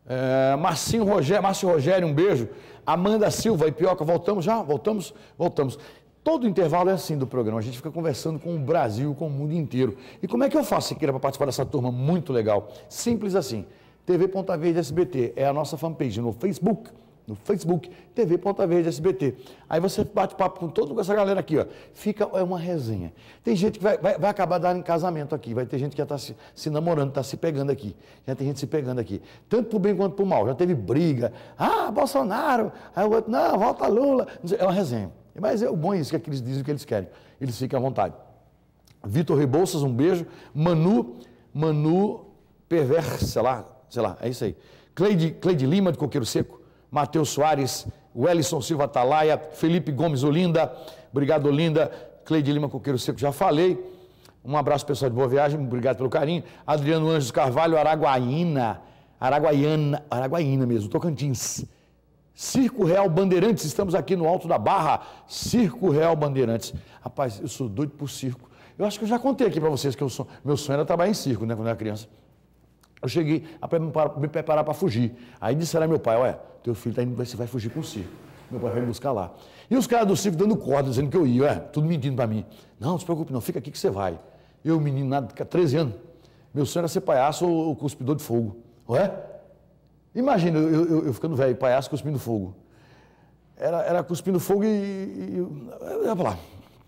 Márcio Rogério, um beijo. Amanda Silva e Pioca, voltamos já? Voltamos. Todo intervalo é assim do programa, a gente fica conversando com o Brasil, com o mundo inteiro. E como é que eu faço, Siqueira, para participar dessa turma muito legal? Simples assim, TV Ponta Verde SBT, é a nossa fanpage no Facebook, TV Ponta Verde SBT. Aí você bate papo com toda essa galera aqui, ó. É uma resenha. Tem gente que vai acabar dando em casamento aqui, vai ter gente que já está se namorando, está se pegando aqui. Já tem gente se pegando aqui. Tanto pro bem quanto pro mal. Já teve briga. Ah, Bolsonaro. Aí o outro, não, volta Lula. É uma resenha. Mas é o bom isso, que eles dizem o que eles querem. Eles ficam à vontade. Vitor Rebouças, um beijo. Manu Perversa, sei lá, é isso aí. Cleide Lima, de Coqueiro Seco. Matheus Soares, Wellison Silva Atalaia, Felipe Gomes Olinda, obrigado Olinda, Cleide Lima Coqueiro Seco, já falei. Um abraço pessoal de Boa Viagem, obrigado pelo carinho. Adriano Anjos Carvalho, Araguaína mesmo, Tocantins. Circo Real Bandeirantes, estamos aqui no Alto da Barra, Circo Real Bandeirantes. Rapaz, eu sou doido por circo. Eu acho que eu já contei aqui para vocês que meu sonho era trabalhar em circo, né, quando eu era criança. Eu cheguei a me preparar para fugir. Aí disseram ao meu pai, olha, teu filho tá indo, você vai fugir com o circo. Meu pai vai me buscar lá. E os caras do circo dando corda, dizendo que eu ia, tudo mentindo para mim. Não se preocupe não, fica aqui que você vai. Eu, menino, nada, 13 anos, meu sonho era ser palhaço ou cuspidor de fogo. Ué? Imagina, eu ficando velho, palhaço cuspindo fogo. Era cuspindo fogo e eu ia falar.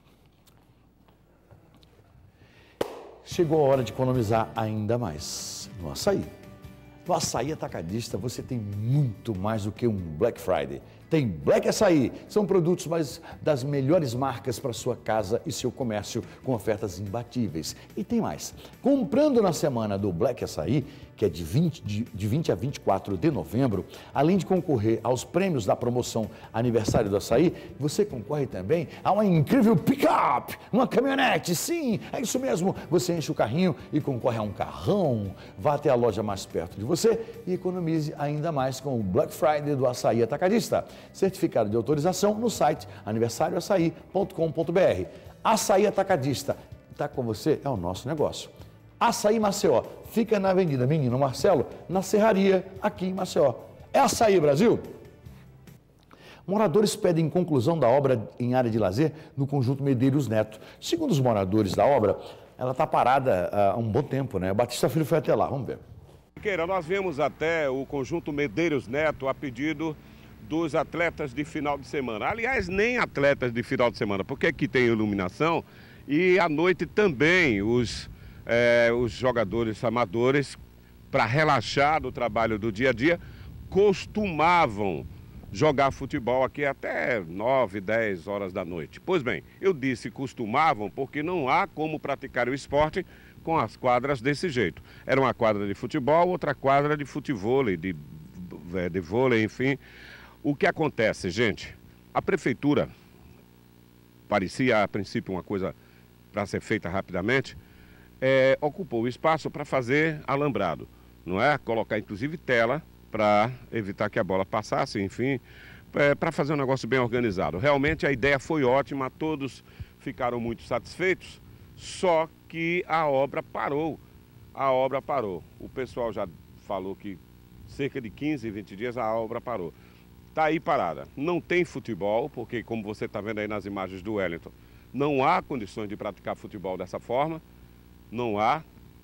Chegou a hora de economizar ainda mais no açaí. No Açaí Atacadista você tem muito mais do que um Black Friday. Tem Black Açaí, são produtos das melhores marcas para sua casa e seu comércio com ofertas imbatíveis. E tem mais, comprando na semana do Black Açaí, que é de 20 a 24 de novembro, além de concorrer aos prêmios da promoção Aniversário do Açaí, você concorre também a uma incrível pick-up, uma caminhonete, sim, é isso mesmo, você enche o carrinho e concorre a um carrão. Vá até a loja mais perto de você e economize ainda mais com o Black Friday do Açaí Atacadista. Certificado de autorização no site aniversarioaçaí.com.br. Açaí Atacadista, está com você, é o nosso negócio. Açaí Maceió, fica na Avenida Menino Marcelo, na Serraria, aqui em Maceió. É Açaí Brasil? Moradores pedem conclusão da obra em área de lazer no conjunto Medeiros Neto. Segundo os moradores da obra, ela está parada há um bom tempo, né? O Batista Filho foi até lá, vamos ver. Nós vemos até o conjunto Medeiros Neto a pedido dos atletas de final de semana. Aliás, nem atletas de final de semana, porque aqui tem iluminação e à noite também os jogadores amadores, para relaxar do trabalho do dia a dia, costumavam jogar futebol aqui até 9, 10 horas da noite. Pois bem, eu disse costumavam porque não há como praticar o esporte com as quadras desse jeito. Era uma quadra de futebol, outra quadra de futevôlei, de vôlei, enfim. O que acontece, gente? A prefeitura, parecia a princípio uma coisa para ser feita rapidamente, ocupou o espaço para fazer alambrado, não é? Colocar inclusive tela para evitar que a bola passasse, enfim, para fazer um negócio bem organizado. Realmente a ideia foi ótima, todos ficaram muito satisfeitos, só que a obra parou. O pessoal já falou que cerca de 15, 20 dias a obra parou. Está aí parada. Não tem futebol, porque como você está vendo aí nas imagens do Wellington, não há condições de praticar futebol dessa forma, não há.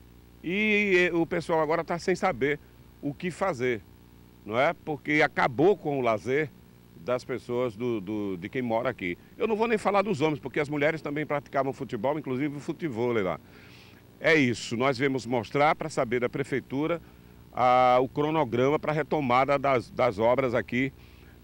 E o pessoal agora está sem saber o que fazer, não é? Porque acabou com o lazer das pessoas de quem mora aqui. Eu não vou nem falar dos homens, porque as mulheres também praticavam futebol, inclusive o futevôlei lá. É isso, nós viemos mostrar para saber da prefeitura o cronograma para a retomada das obras aqui,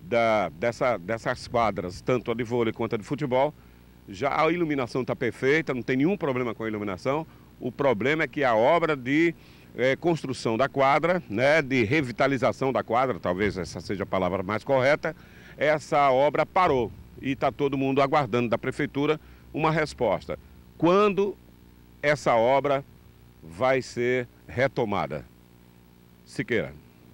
dessas quadras, tanto a de vôlei quanto a de futebol. Já a iluminação está perfeita, não tem nenhum problema com a iluminação. O problema é que a obra de construção da quadra, né, de revitalização da quadra, talvez essa seja a palavra mais correta, essa obra parou e está todo mundo aguardando da prefeitura uma resposta. Quando essa obra vai ser retomada? Siqueira.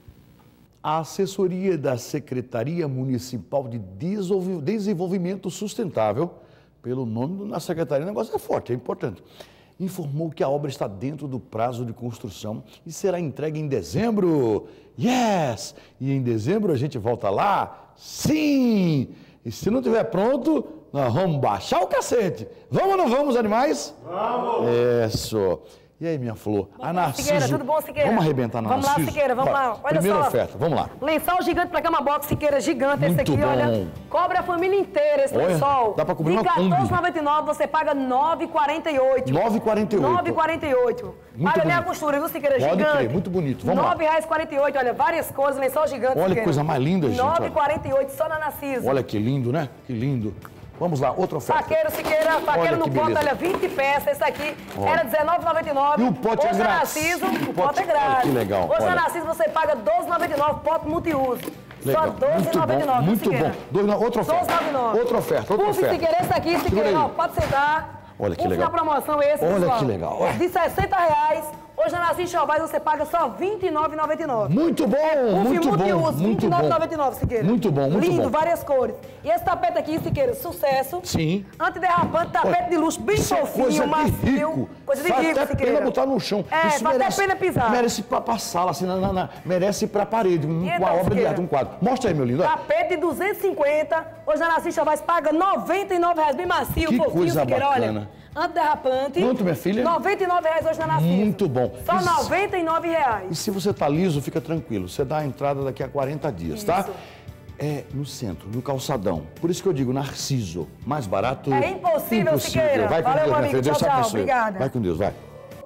A assessoria da Secretaria Municipal de Desenvolvimento Sustentável, pelo nome da secretaria, o negócio é forte, é importante. informou que a obra está dentro do prazo de construção e será entregue em dezembro. Yes! E em dezembro a gente volta lá? Sim! E se não estiver pronto, nós vamos baixar o cacete. Vamos ou não vamos, animais? Vamos! Isso. E aí, minha flor? A Narciso... Siqueira, tudo bom, Siqueira? Vamos arrebentar na Narciso? Vamos lá, Siqueira, vamos lá. Olha Primeira só. oferta, vamos lá. Lençol gigante pra cama box, Siqueira, gigante esse Muito aqui, bom. olha. Cobre a família inteira esse Olha, lençol. dá pra cobrir uma de Kombi. R$14,99 você paga R$9,48. 9,48. 9,48. Paga nem a costura, viu, Siqueira? Pode Gigante. crer, muito bonito. Vamos lá. R$9,48, olha, várias cores, lençol gigante, Olha que Siqueira. coisa mais linda, gente, olha. R$9,48 só na Narciso. Olha que lindo, né? Que lindo. Vamos lá, outra oferta. Faqueiro, Siqueira, Olha faqueiro no que pote, beleza. olha, 20 peças. Esse aqui Olha. era R$19,99. E o pote é Hoje na grátis. Narciso, O o pote- pote é grátis. olha que legal, Hoje olha. na Narciso você paga R$12,99, pote multiuso. Legal. Só R$12,99. Muito bom. Outra oferta. R$12,99. Outra oferta, outra Puff, oferta. Siqueira, esse aqui, Segura Siqueira, aí. ó, pode sentar. Olha que Puff legal. na promoção esse, Olha pessoal. que legal, olha. De R$60. Hoje na Narciso Chovais você paga só R$29,99. Muito bom, muito bom, multiuso, muito bom. R$29,99, Siqueira. Muito bom, muito Lindo, bom. várias cores. E esse tapete aqui, Siqueira, sucesso. Sim. Antiderrapante, tapete Olha, de luxo, bem isso é fofinho, coisa de macio. rico. Coisa de Faz rico, até Siqueira. pena botar no chão. É, Isso faz até pena pisar. Merece ir pra sala, assim, merece ir pra parede, E com então, a obra de Siqueira? arte, um quadro. Mostra aí, meu lindo. Olha. Tapete de 250, hoje a Narciso Chavais paga R$99, bem macio, Que fofinho, coisa Siqueira, bacana. olha. Antiderrapante. Quanto, minha filha? R$99 hoje na Narciso. Muito bom. Só Isso. R$99. E se você tá liso, fica tranquilo. Você dá a entrada daqui a 40 dias, tá? Isso. É no centro, no calçadão. Por isso que eu digo Narciso. Mais barato. É impossível, Siqueira. Vai com Valeu, Deus, meu minha filha. amigo. Deus te Tchau, tchau. abençoe. Obrigada. Vai com Deus, vai.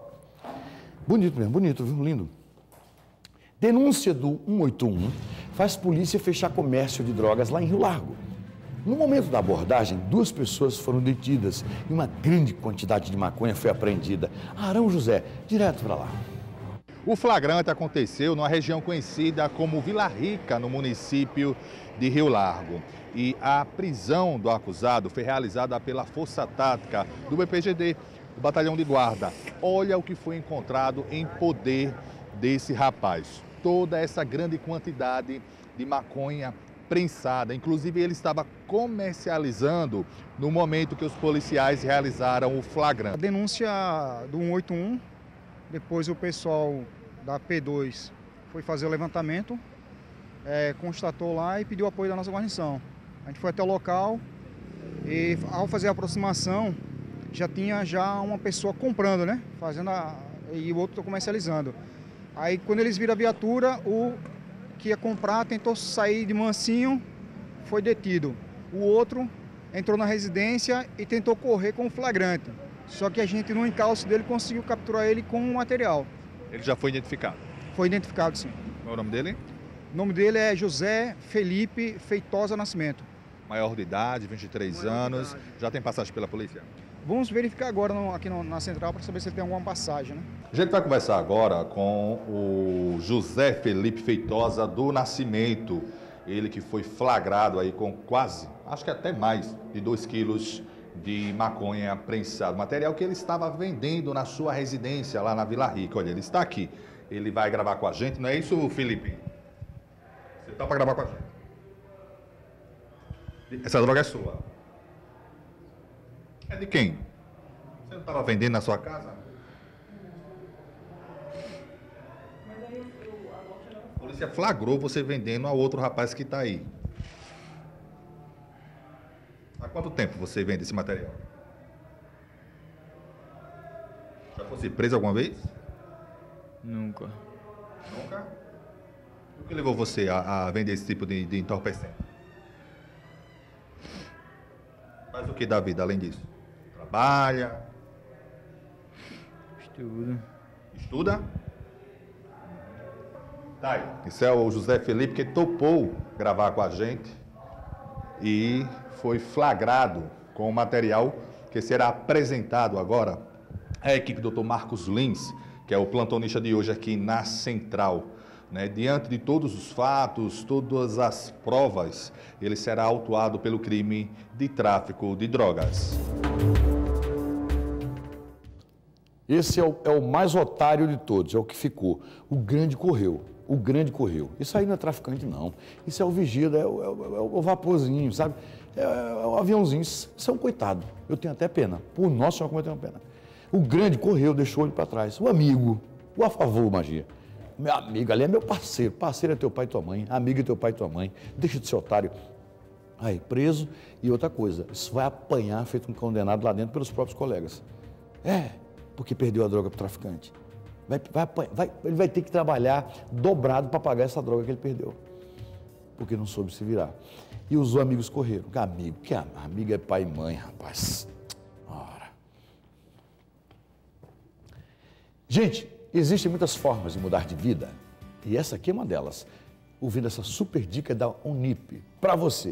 Bonito mesmo, bonito, viu? Lindo. Denúncia do 181 faz polícia fechar comércio de drogas lá em Rio Largo. No momento da abordagem, 2 pessoas foram detidas e uma grande quantidade de maconha foi apreendida. Arão José, direto para lá. O flagrante aconteceu numa região conhecida como Vila Rica, no município de Rio Largo. E a prisão do acusado foi realizada pela Força Tática do BPGD, do Batalhão de Guarda. Olha o que foi encontrado em poder desse rapaz. Toda essa grande quantidade de maconha prensada. Inclusive, ele estava comercializando no momento que os policiais realizaram o flagrante. A denúncia do 181, depois o pessoal da P2 foi fazer o levantamento, constatou lá e pediu apoio da nossa guarnição. A gente foi até o local e, ao fazer a aproximação, já tinha uma pessoa comprando, né? E o outro comercializando. Aí, quando eles viram a viatura, o que ia comprar tentou sair de mansinho, foi detido. O outro entrou na residência e tentou correr com o flagrante. Só que a gente, no encalço dele, conseguiu capturar ele com o material. Ele já foi identificado. Foi identificado, sim. Qual é o nome dele? O nome dele é José Felipe Feitosa Nascimento. Maior de idade, 23 anos. idade. Já tem passagem pela polícia? Vamos verificar agora aqui na central para saber se ele tem alguma passagem, né? A gente vai conversar agora com o José Felipe Feitosa do Nascimento. Ele que foi flagrado aí com quase, acho que até mais de 2 quilos de maconha prensada. Material que ele estava vendendo na sua residência lá na Vila Rica. Olha, ele está aqui. Ele vai gravar com a gente, não é isso, Felipe? Você está para gravar com a gente? Essa droga é sua. É de quem? Você não estava vendendo na sua casa? A polícia flagrou você vendendo a outro rapaz que está aí. Há quanto tempo você vende esse material? Já fosse preso alguma vez? Nunca. Nunca? O que levou você a vender esse tipo de entorpecente? Faz o que da vida além disso? Trabalha? Estudo. Estuda? Tá aí. Esse é o José Felipe que topou gravar com a gente e foi flagrado com o material que será apresentado agora à equipe do Dr. Marcos Lins, que é o plantonista de hoje aqui na Central. Né? Diante de todos os fatos, todas as provas, ele será autuado pelo crime de tráfico de drogas. Esse é o mais otário de todos, é o que ficou. O grande correu. O grande correu. Isso aí não é traficante, não. Isso é o vigia, é o vaporzinho, sabe? É o aviãozinho. Isso é um coitado. Eu tenho até pena. Por nossa senhora, como eu tenho pena. O grande correu, deixou ele para trás. O amigo, o a favor, magia. Meu amigo ali é meu parceiro. Parceiro é teu pai e tua mãe. Amigo é teu pai e tua mãe. Deixa de ser otário. Aí, preso. E outra coisa, isso vai apanhar feito um condenado lá dentro pelos próprios colegas. Porque perdeu a droga para o traficante. Ele vai ter que trabalhar dobrado para pagar essa droga que ele perdeu. Porque não soube se virar. E os amigos correram. Amigo é pai e mãe, rapaz. Ora. Gente, existem muitas formas de mudar de vida. E essa aqui é uma delas. Ouvindo essa super dica da Unip para você.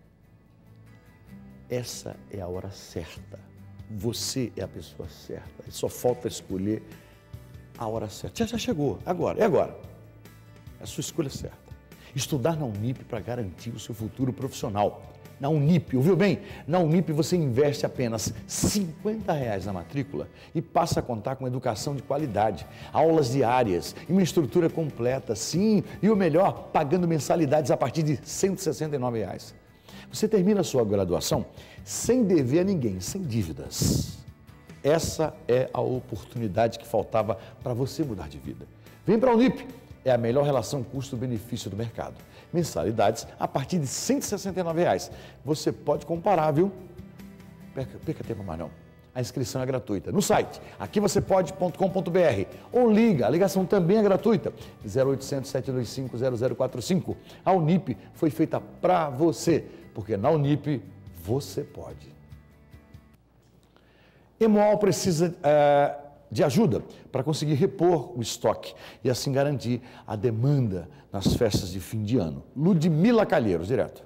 Essa é a hora certa. Você é a pessoa certa. Só falta escolher a hora certa. Já chegou. Agora. É agora. É a sua escolha certa. Estudar na Unip para garantir o seu futuro profissional. Na Unip, ouviu bem? Na Unip você investe apenas R$ 50 na matrícula e passa a contar com educação de qualidade, aulas diárias e uma estrutura completa, sim, e o melhor, pagando mensalidades a partir de R$ 169. Você termina a sua graduação sem dever a ninguém, sem dívidas. Essa é a oportunidade que faltava para você mudar de vida. Vem para a Unip. É a melhor relação custo-benefício do mercado. Mensalidades a partir de R$ 169. Você pode comparar, viu? Perca tempo mais não. A inscrição é gratuita. No site, aquivocepode.com.br ou liga, a ligação também é gratuita. 0800 725 0045. A Unip foi feita para você, porque na Unip você pode. Hemoal precisa de ajuda para conseguir repor o estoque e assim garantir a demanda nas festas de fim de ano. Ludmila Calheiros, direto.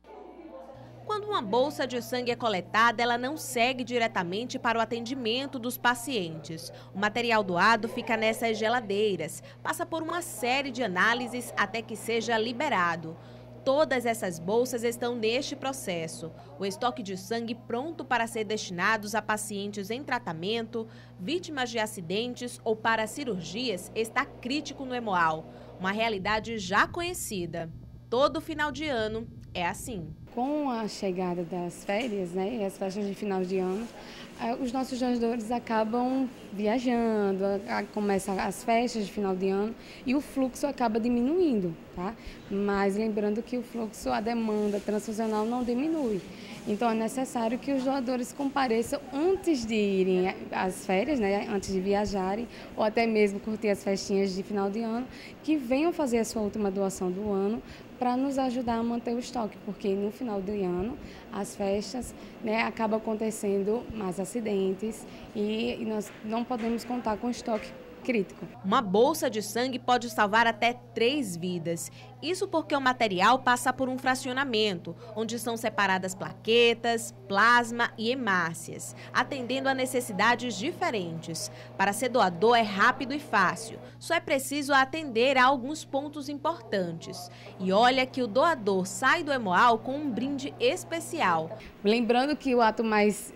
Quando uma bolsa de sangue é coletada, ela não segue diretamente para o atendimento dos pacientes. O material doado fica nessas geladeiras, passa por uma série de análises até que seja liberado. Todas essas bolsas estão neste processo. O estoque de sangue pronto para ser destinados a pacientes em tratamento, vítimas de acidentes ou para cirurgias está crítico no Hemoal. Uma realidade já conhecida. Todo final de ano é assim. Com a chegada das férias, e as festas de final de ano, os nossos doadores acabam viajando, começam as festas de final de ano e o fluxo acaba diminuindo, tá? Mas lembrando que o fluxo, a demanda transfusional não diminui. Então é necessário que os doadores compareçam antes de irem às férias, antes de viajarem, ou até mesmo curtir as festinhas de final de ano, que venham fazer a sua última doação do ano para nos ajudar a manter o estoque, porque no final do ano, as festas, acabam acontecendo mais acidentes e nós não podemos contar com estoque crítico. Uma bolsa de sangue pode salvar até 3 vidas. Isso porque o material passa por um fracionamento, onde são separadas plaquetas, plasma e hemácias, atendendo a necessidades diferentes. Para ser doador é rápido e fácil, só é preciso atender a alguns pontos importantes. E olha que o doador sai do Hemoal com um brinde especial. Lembrando que o ato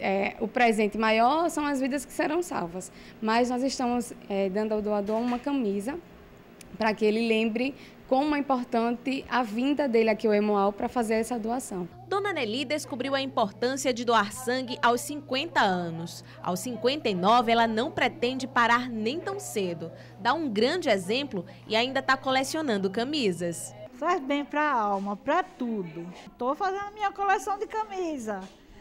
o presente maior são as vidas que serão salvas, mas nós estamos dando ao doador uma camisa para que ele lembre como é importante a vinda dele aqui ao Hemoal para fazer essa doação. Dona Nelly descobriu a importância de doar sangue aos 50 anos. Aos 59, ela não pretende parar nem tão cedo. Dá um grande exemplo e ainda está colecionando camisas. Faz bem para a alma, para tudo. Estou fazendo a minha coleção de camisa.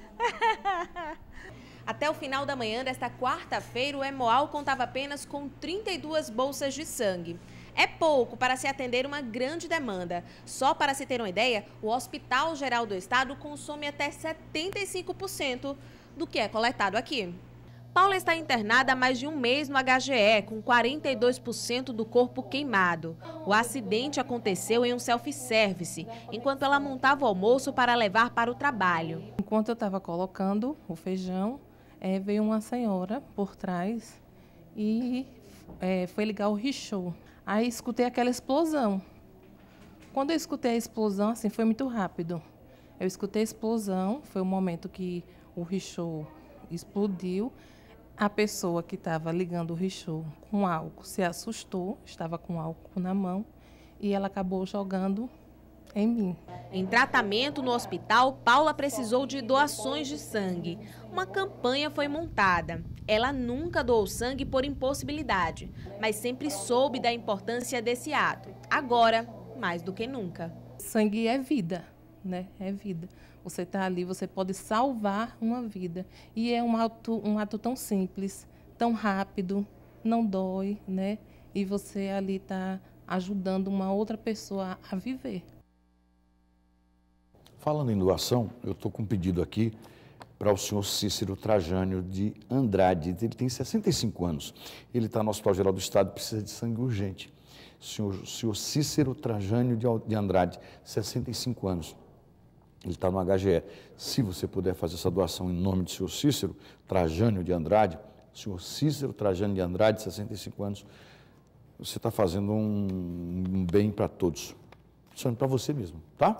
Até o final da manhã desta quarta-feira, o Hemoal contava apenas com 32 bolsas de sangue. É pouco para se atender uma grande demanda. Só para se ter uma ideia, o Hospital Geral do Estado consome até 75% do que é coletado aqui. Paula está internada há mais de um mês no HGE, com 42% do corpo queimado. O acidente aconteceu em um self-service, enquanto ela montava o almoço para levar para o trabalho. Enquanto eu estava colocando o feijão, veio uma senhora por trás e foi ligar o richô. Aí escutei aquela explosão. Quando eu escutei a explosão, assim, foi muito rápido. Eu escutei a explosão, foi o momento que o richô explodiu. A pessoa que estava ligando o richô com álcool se assustou, estava com álcool na mão, e ela acabou jogando em mim. Em tratamento no hospital, Paula precisou de doações de sangue. Uma campanha foi montada. Ela nunca doou sangue por impossibilidade, mas sempre soube da importância desse ato. Agora, mais do que nunca. Sangue é vida, né? É vida. Você está ali, você pode salvar uma vida. E é um ato tão simples, tão rápido, não dói, né? E você ali está ajudando uma outra pessoa a viver. Falando em doação, eu estou com um pedido aqui para o senhor Cícero Trajânio de Andrade. Ele tem 65 anos. Ele está no Hospital Geral do Estado e precisa de sangue urgente. Senhor Cícero Trajânio de Andrade, 65 anos. Ele está no HGE. Se você puder fazer essa doação em nome do senhor Cícero Trajânio de Andrade, senhor Cícero Trajânio de Andrade, 65 anos, você está fazendo um bem para todos. Só para você mesmo, tá?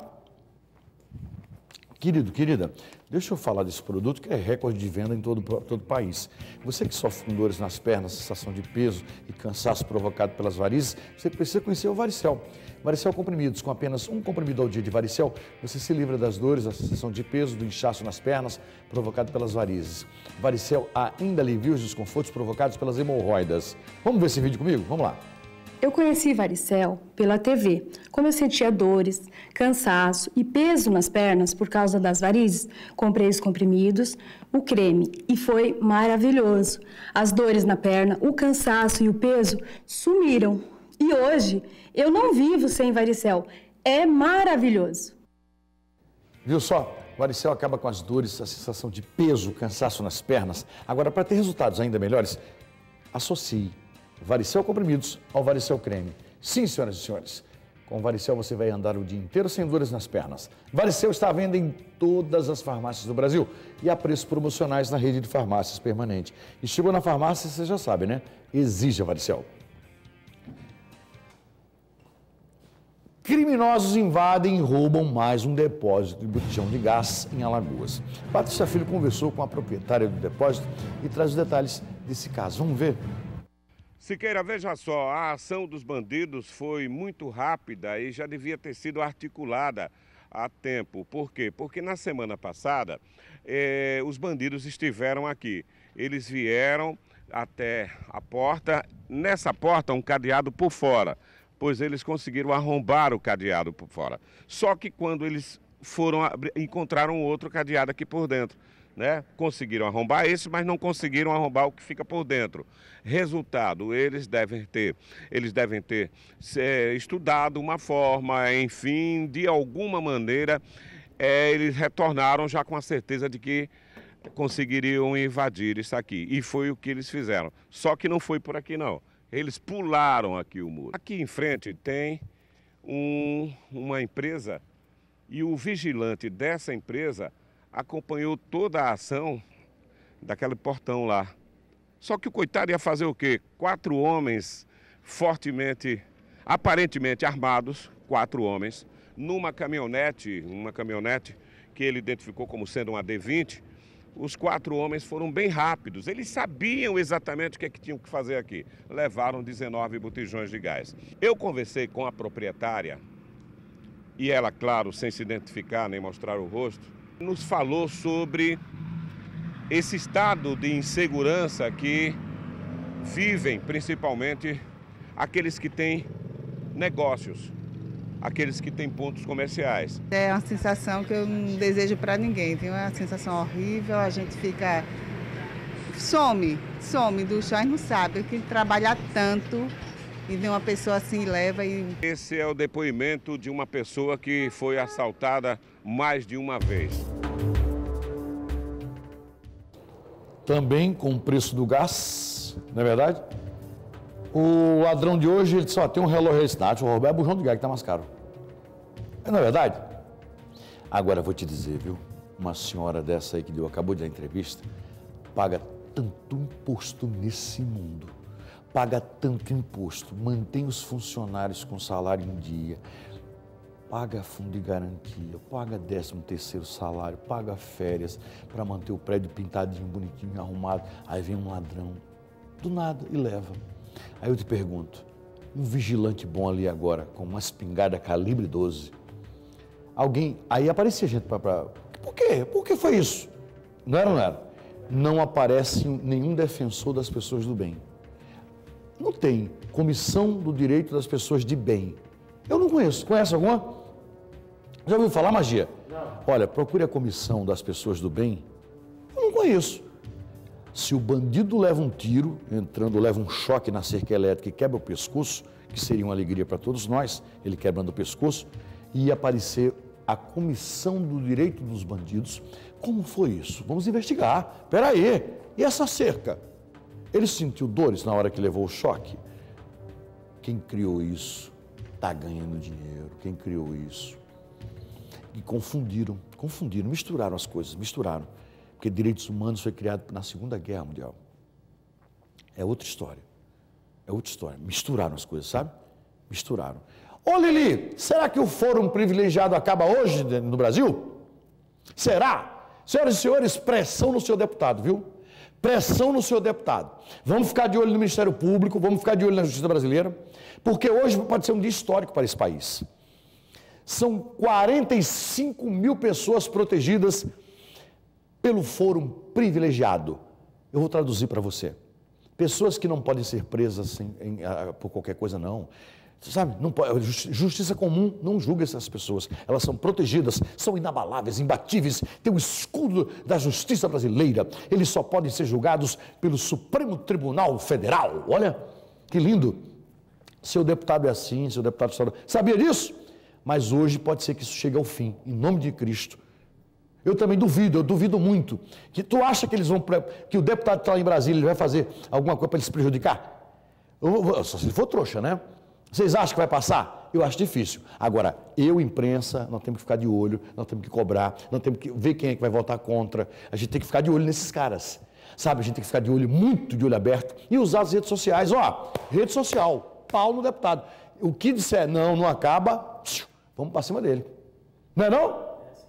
Querido, querida, deixa eu falar desse produto que é recorde de venda em todo o país. Você que sofre com dores nas pernas, sensação de peso e cansaço provocado pelas varizes, você precisa conhecer o Varicel. Varicel comprimidos, com apenas um comprimido ao dia de Varicel, você se livra das dores, da sensação de peso, do inchaço nas pernas provocado pelas varizes. Varicel ainda alivia os desconfortos provocados pelas hemorroidas. Vamos ver esse vídeo comigo? Vamos lá. Eu conheci Varicel pela TV. Como eu sentia dores, cansaço e peso nas pernas por causa das varizes, comprei os comprimidos, o creme e foi maravilhoso. As dores na perna, o cansaço e o peso sumiram. E hoje eu não vivo sem Varicel. É maravilhoso. Viu só? Varicel acaba com as dores, a sensação de peso, cansaço nas pernas. Agora, para ter resultados ainda melhores, associe Varicel comprimidos ao Varicel creme. Sim, senhoras e senhores, com Varicel você vai andar o dia inteiro sem dores nas pernas. Varicel está à venda em todas as farmácias do Brasil e a preços promocionais na rede de farmácias permanente. E chegou na farmácia, você já sabe, né? Exija Varicel. Criminosos invadem e roubam mais um depósito de botijão de gás em Alagoas. Patrícia Filho conversou com a proprietária do depósito e traz os detalhes desse caso. Vamos ver? Siqueira, veja só, a ação dos bandidos foi muito rápida e já devia ter sido articulada há tempo. Por quê? Porque na semana passada os bandidos estiveram aqui. Eles vieram até a porta, nessa porta um cadeado por fora, pois eles conseguiram arrombar o cadeado por fora. Só que quando eles foram encontraram outro cadeado aqui por dentro. Né? Conseguiram arrombar esse, mas não conseguiram arrombar o que fica por dentro. Resultado, eles devem ter estudado uma forma, enfim, de alguma maneira, eles retornaram já com a certeza de que conseguiriam invadir isso aqui. E foi o que eles fizeram. Só que não foi por aqui não. Eles pularam aqui o muro. Aqui em frente tem uma empresa e o vigilante dessa empresa acompanhou toda a ação daquele portão lá. Só que o coitado ia fazer o quê? 4 homens fortemente, aparentemente armados, 4 homens, numa caminhonete que ele identificou como sendo uma D20. Os 4 homens foram bem rápidos, eles sabiam exatamente o que tinham que fazer aqui. Levaram 19 botijões de gás. Eu conversei com a proprietária e ela, claro, sem se identificar nem mostrar o rosto, nos falou sobre esse estado de insegurança que vivem principalmente aqueles que têm negócios, aqueles que têm pontos comerciais. É uma sensação que eu não desejo para ninguém, tem uma sensação horrível, a gente fica... some do chão, não sabe, que trabalhar tanto e ver uma pessoa assim leva e... Esse é o depoimento de uma pessoa que foi assaltada mais de uma vez. Também com o preço do gás, não é verdade? O ladrão de hoje, ele só tem um relógio resistente, o Roberto bujão de gás que está mais caro. Não é verdade? Agora, vou te dizer, viu? Uma senhora dessa aí que acabou de dar entrevista, paga tanto imposto nesse mundo. Paga tanto imposto, mantém os funcionários com salário em dia, paga fundo de garantia, paga 13º salário, paga férias para manter o prédio pintadinho, bonitinho, arrumado. Aí vem um ladrão, do nada, e leva. Aí eu te pergunto, um vigilante bom ali agora, com uma espingarda calibre 12, alguém, aí aparecia gente para... Por quê? Por que foi isso? Não era ou não era? Não aparece nenhum defensor das pessoas do bem. Não tem comissão do direito das pessoas de bem. Eu não conheço. Conhece alguma? Já ouviu falar, Magia? Não. Olha, procure a comissão das pessoas do bem. Eu não conheço. Se o bandido leva um tiro, entrando, leva um choque na cerca elétrica e quebra o pescoço, que seria uma alegria para todos nós, ele quebrando o pescoço, ia aparecer a comissão do direito dos bandidos. Como foi isso? Vamos investigar. Espera aí. E essa cerca? Ele sentiu dores na hora que levou o choque? Quem criou isso está ganhando dinheiro. Quem criou isso? E confundiram, misturaram as coisas, misturaram. Porque direitos humanos foi criado na Segunda Guerra Mundial. É outra história. É outra história. Misturaram as coisas, sabe? Misturaram. Ô Lili, será que o Fórum Privilegiado acaba hoje no Brasil? Será? Senhoras e senhores, pressão no seu deputado, viu? Pressão no seu deputado. Vamos ficar de olho no Ministério Público, vamos ficar de olho na Justiça Brasileira, porque hoje pode ser um dia histórico para esse país. São 45 mil pessoas protegidas pelo Fórum Privilegiado. Eu vou traduzir para você. Pessoas que não podem ser presas por qualquer coisa, não. Sabe, não pode, justiça comum não julga essas pessoas. Elas são protegidas, são inabaláveis, imbatíveis, têm o escudo da justiça brasileira. Eles só podem ser julgados pelo Supremo Tribunal Federal. Olha, que lindo. Seu deputado é assim, seu deputado estadual. Sabia disso? Mas hoje pode ser que isso chegue ao fim, em nome de Cristo. Eu também duvido, eu duvido muito. Que tu acha que eles vão, que o deputado que está lá em Brasília ele vai fazer alguma coisa para eles se prejudicar? Só se ele for trouxa, né? Vocês acham que vai passar? Eu acho difícil. Agora, imprensa, nós temos que ficar de olho, nós temos que cobrar, nós temos que ver quem é que vai votar contra. A gente tem que ficar de olho nesses caras. Sabe, a gente tem que ficar de olho, muito de olho aberto e usar as redes sociais. Ó, rede social, pau no deputado. O que disser não acaba, vamos para cima dele. Não é não?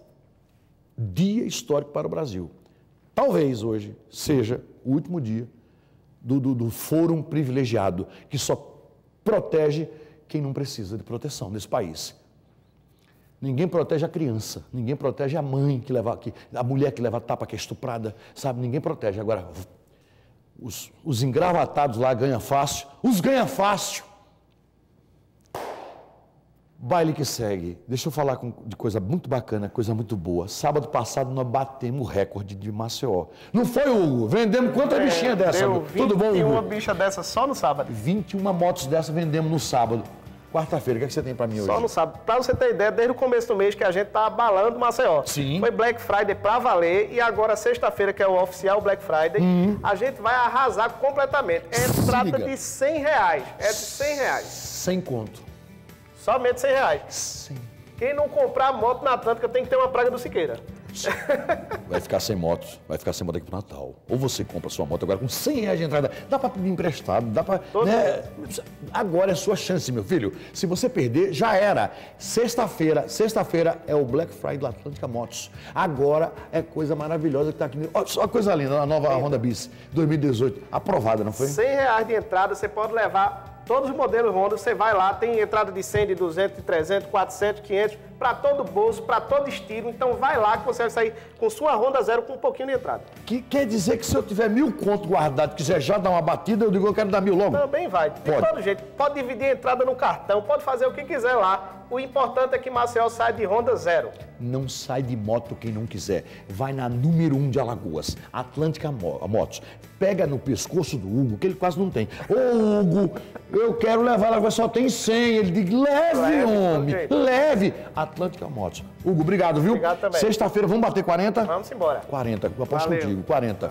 Dia histórico para o Brasil. Talvez hoje seja o último dia do Fórum Privilegiado, que só protege quem não precisa de proteção nesse país. Ninguém protege a criança, ninguém protege a mãe, a mulher que leva tapa, que é estuprada, sabe? Ninguém protege. Agora, os engravatados lá ganham fácil, os ganha fácil. Baile que segue. Deixa eu falar de coisa muito bacana, coisa muito boa. Sábado passado nós batemos o recorde de Maceió. Não foi, Hugo? Vendemos quantas bichinhas dessa? Tudo bom, Hugo? 21 bicha dessa só no sábado. 21 motos dessa vendemos no sábado. Quarta-feira, o que você tem pra mim hoje? Só no sábado. Pra você ter ideia, desde o começo do mês que a gente tá abalando Maceió. Sim. Foi Black Friday pra valer e agora sexta-feira, que é o oficial Black Friday, a gente vai arrasar completamente. Trata de R$100. É de R$100. 100 conto. Somente R$100. Sim. Quem não comprar moto na Atlântica tem que ter uma praga do Siqueira. Vai ficar sem moto aqui pro Natal. Ou você compra sua moto agora com R$100 de entrada. Dá para pedir emprestado, dá para... Né? Agora é a sua chance, meu filho. Se você perder, já era. Sexta-feira é o Black Friday do Atlântica Motos. Agora é coisa maravilhosa que tá aqui. Olha só coisa linda, a nova Honda Bis 2018. Aprovada, não foi? R$100 de entrada, você pode levar todos os modelos Honda, você vai lá, tem entrada de 100, de 200, de 300, 400, 500, para todo bolso, para todo estilo. Então vai lá que você vai sair com sua Honda Zero com um pouquinho de entrada. Que quer dizer que se eu tiver 1.000 conto guardado, quiser já dar uma batida, eu digo eu quero dar 1.000 logo? Também vai, de todo jeito. Pode dividir a entrada no cartão, pode fazer o que quiser lá. O importante é que Maceió sai de Honda Zero. Não sai de moto quem não quiser. Vai na número 1 de Alagoas, Atlântica Motos. Pega no pescoço do Hugo, que ele quase não tem. Ô, Hugo, eu quero levar lá, só tem 100. Ele diz, leve, homem, leve. Atlântica Motos. Hugo, obrigado, viu? Obrigado também. Sexta-feira, vamos bater 40? Vamos embora. 40, eu aposto contigo, 40.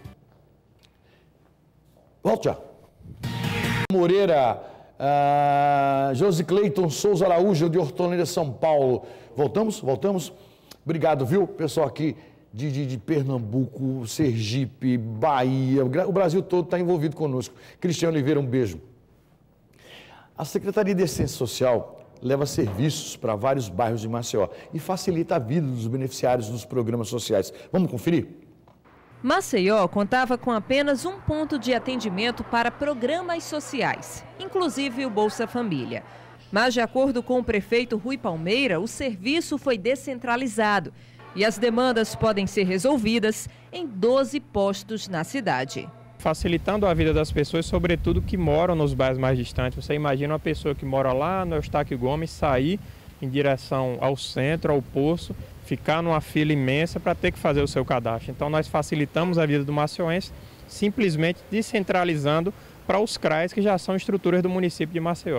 Volta já. Moreira... Josi Cleiton Souza Araújo, de Hortolândia, São Paulo. Voltamos? Obrigado, viu? Pessoal aqui de Pernambuco, Sergipe, Bahia, o Brasil todo está envolvido conosco. Cristiano Oliveira, um beijo. A Secretaria de Assistência Social leva serviços para vários bairros de Maceió e facilita a vida dos beneficiários dos programas sociais. Vamos conferir? Maceió contava com apenas um ponto de atendimento para programas sociais, inclusive o Bolsa Família. Mas, de acordo com o prefeito Rui Palmeira, o serviço foi descentralizado e as demandas podem ser resolvidas em 12 postos na cidade. Facilitando a vida das pessoas, sobretudo que moram nos bairros mais distantes. Você imagina uma pessoa que mora lá no Eustáquio Gomes sair em direção ao centro, ao poço, ficar numa fila imensa para ter que fazer o seu cadastro. Então nós facilitamos a vida do maceiense, simplesmente descentralizando para os CRAs, que já são estruturas do município de Maceió.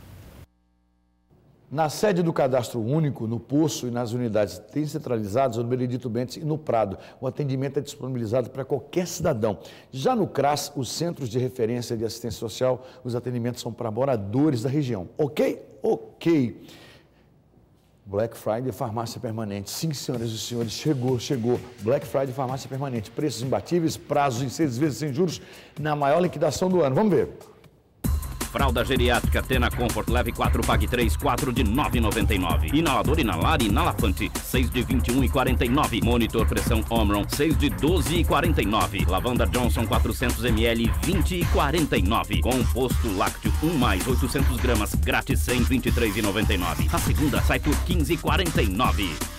Na sede do Cadastro Único, no Poço e nas unidades descentralizadas, no Benedito Bentes e no Prado, o atendimento é disponibilizado para qualquer cidadão. Já no CRAS, os Centros de Referência de Assistência Social, os atendimentos são para moradores da região. Ok? Ok. Black Friday Farmácia Permanente. Sim, senhoras e senhores, chegou. Black Friday Farmácia Permanente. Preços imbatíveis, prazos em 6 vezes sem juros, na maior liquidação do ano. Vamos ver. Fralda geriátrica Tena Comfort, leve 4, pague 3, 4 de R$ 9,99. Inalador Inalar e Inalafante, 6 de R$ 21,49. Monitor pressão Omron, 6 de R$ 12,49. Lavanda Johnson 400 ml, R$ 20,49. Composto lácteo 1+, 800 gramas, grátis R$ 123,99. A segunda sai por R$ 15,49.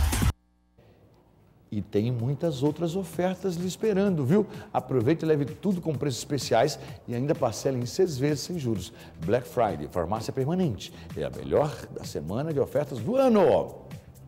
E tem muitas outras ofertas lhe esperando, viu? Aproveite e leve tudo com preços especiais e ainda parcele em 6 vezes sem juros. Black Friday, Farmácia Permanente. É a melhor da semana de ofertas do ano.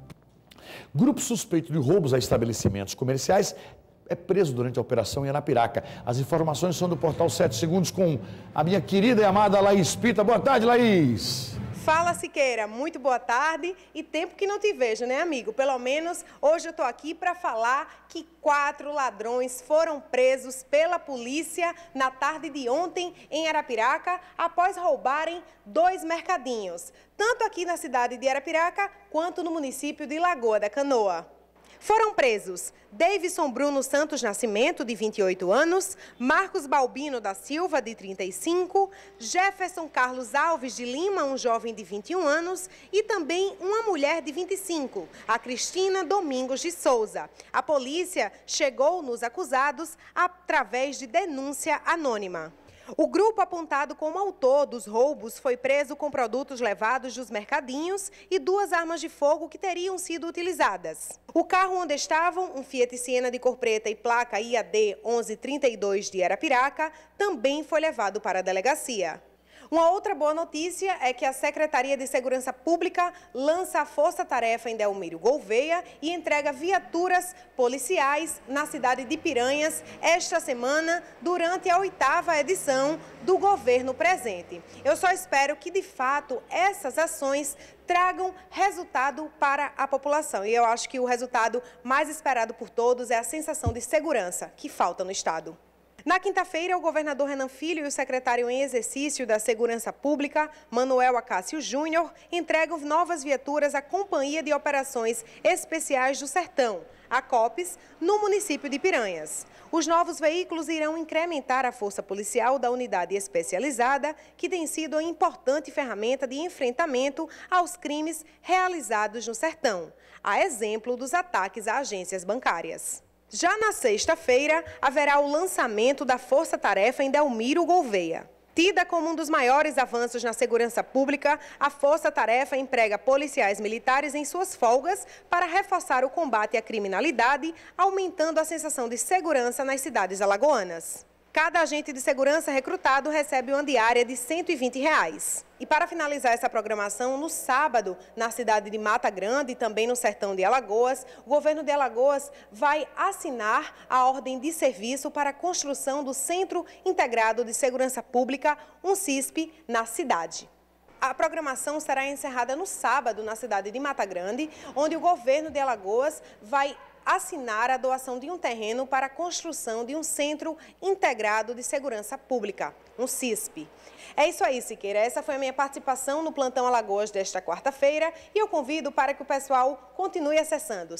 Grupo suspeito de roubos a estabelecimentos comerciais é preso durante a operação em Arapiraca. As informações são do portal 7 Segundos com a minha querida e amada Laís Pita. Boa tarde, Laís. Fala, Siqueira, muito boa tarde e tempo que não te vejo, né, amigo? Pelo menos hoje eu estou aqui para falar que 4 ladrões foram presos pela polícia na tarde de ontem em Arapiraca após roubarem 2 mercadinhos, tanto aqui na cidade de Arapiraca quanto no município de Lagoa da Canoa. Foram presos Davidson Bruno Santos Nascimento, de 28 anos, Marcos Balbino da Silva, de 35, Jefferson Carlos Alves de Lima, um jovem de 21 anos, e também uma mulher de 25, a Cristina Domingos de Souza. A polícia chegou nos acusados através de denúncia anônima. O grupo apontado como autor dos roubos foi preso com produtos levados dos mercadinhos e 2 armas de fogo que teriam sido utilizadas. O carro onde estavam, um Fiat Siena de cor preta e placa IAD 1132 de Arapiraca, também foi levado para a delegacia. Uma outra boa notícia é que a Secretaria de Segurança Pública lança a força-tarefa em Delmiro Gouveia e entrega viaturas policiais na cidade de Piranhas esta semana, durante a 8ª edição do governo presente. Eu só espero que, de fato, essas ações tragam resultado para a população. E eu acho que o resultado mais esperado por todos é a sensação de segurança que falta no Estado. Na quinta-feira, o governador Renan Filho e o secretário em exercício da Segurança Pública, Manuel Acácio Júnior, entregam novas viaturas à Companhia de Operações Especiais do Sertão, a COPES, no município de Piranhas. Os novos veículos irão incrementar a força policial da unidade especializada, que tem sido uma importante ferramenta de enfrentamento aos crimes realizados no Sertão, a exemplo dos ataques a agências bancárias. Já na sexta-feira, haverá o lançamento da Força Tarefa em Delmiro Gouveia. Tida como um dos maiores avanços na segurança pública, a Força Tarefa emprega policiais militares em suas folgas para reforçar o combate à criminalidade, aumentando a sensação de segurança nas cidades alagoanas. Cada agente de segurança recrutado recebe uma diária de R$ 120. E para finalizar essa programação, no sábado, na cidade de Mata Grande e também no sertão de Alagoas, o governo de Alagoas vai assinar a ordem de serviço para a construção do Centro Integrado de Segurança Pública, um CISP, na cidade. A programação será encerrada no sábado, na cidade de Mata Grande, onde o governo de Alagoas vai assinar a doação de um terreno para a construção de um Centro Integrado de Segurança Pública, um CISP. É isso aí, Siqueira. Essa foi a minha participação no Plantão Alagoas desta quarta-feira e eu convido para que o pessoal continue acessando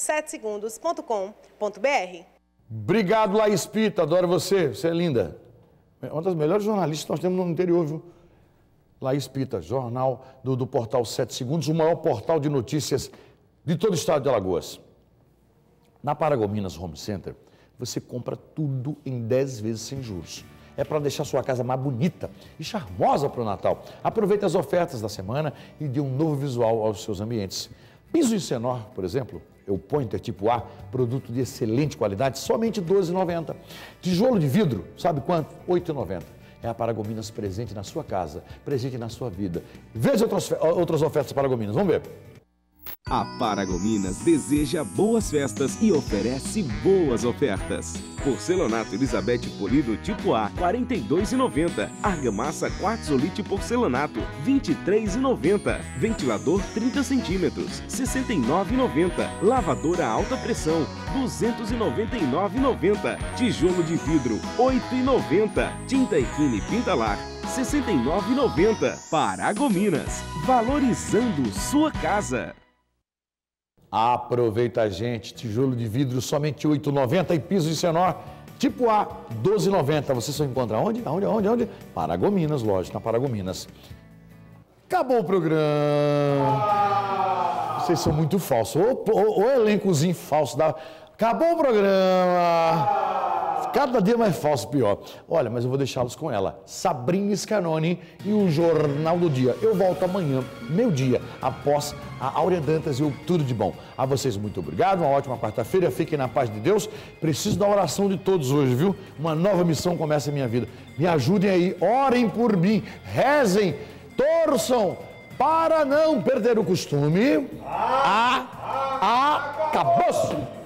7segundos.com.br. Obrigado, Laís Pita. Adoro você. Você é linda. É uma das melhores jornalistas que nós temos no interior, viu? Laís Pita, jornal do portal 7 Segundos, o maior portal de notícias de todo o estado de Alagoas. Na Paragominas Home Center, você compra tudo em 10 vezes sem juros. é para deixar sua casa mais bonita e charmosa para o Natal. Aproveite as ofertas da semana e dê um novo visual aos seus ambientes. Piso Incenor, por exemplo, é o Pointer tipo A, produto de excelente qualidade, somente R$ 12,90. Tijolo de vidro, sabe quanto? R$ 8,90. É a Paragominas presente na sua casa, presente na sua vida. Veja outras ofertas Paragominas, vamos ver. A Paragominas deseja boas festas e oferece boas ofertas. Porcelanato Elizabeth polido tipo A, R$ 42,90. Argamassa Quartzolite porcelanato, R$ 23,90. Ventilador 30 centímetros, R$ 69,90. Lavadora alta pressão, R$ 299,90. Tijolo de vidro, R$ 8,90. Tinta Equine Pintalar, R$ 69,90. Paragominas, valorizando sua casa. Aproveita, gente, tijolo de vidro somente R$ 8,90 e piso Incenor tipo A, R$ 12,90. Você só encontra onde? Onde? Paragominas, lógico, na Paragominas. Acabou o programa. Vocês são muito falsos. O elencozinho falso da... Acabou o programa. Cada dia mais falso, pior. Olha, mas eu vou deixá-los com ela, Sabrina Scanoni e o Jornal do Dia. Eu volto amanhã, meio-dia, após a Áurea Dantas e o Tudo de Bom. A vocês, muito obrigado, uma ótima quarta-feira, fiquem na paz de Deus. Preciso da oração de todos hoje, viu? Uma nova missão começa em minha vida. Me ajudem aí, orem por mim, rezem, torçam, para não perder o costume. Acabou-se!